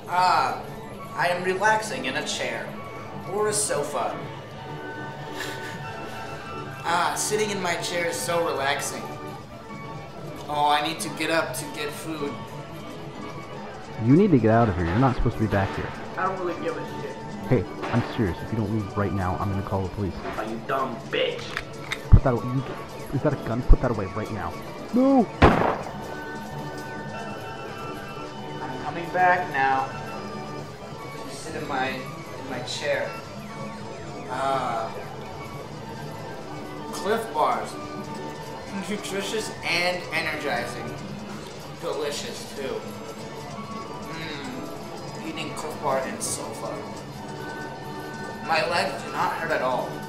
Ah, I am relaxing in a chair or a sofa. Ah, sitting in my chair is so relaxing. Oh, I need to get up to get food. You need to get out of here. You're not supposed to be back here. I don't really give a shit. Hey, I'm serious. If you don't leave right now, I'm gonna call the police. Oh, you dumb bitch. Put that away. Is that a gun? Put that away right now. No! I'm coming back now. Just sit in my chair. Ah. Cliff Bars. Nutritious and energizing. Delicious too. Eating Cliff Bar and sofa. My legs do not hurt at all.